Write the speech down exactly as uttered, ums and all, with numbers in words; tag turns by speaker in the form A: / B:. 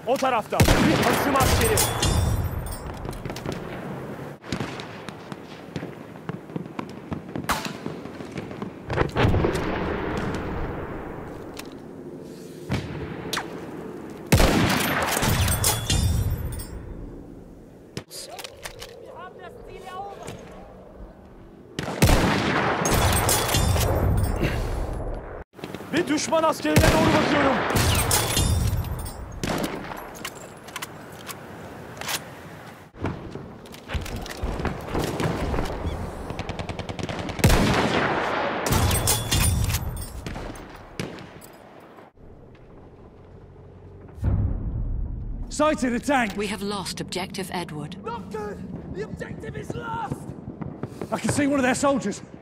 A: O tarafta bir hasım askeri. Bir düşman askerine doğru bakıyorum.
B: Sighted a tank.
C: We have lost objective Edward.
A: Not good. The objective is lost.
B: I can see one of their soldiers.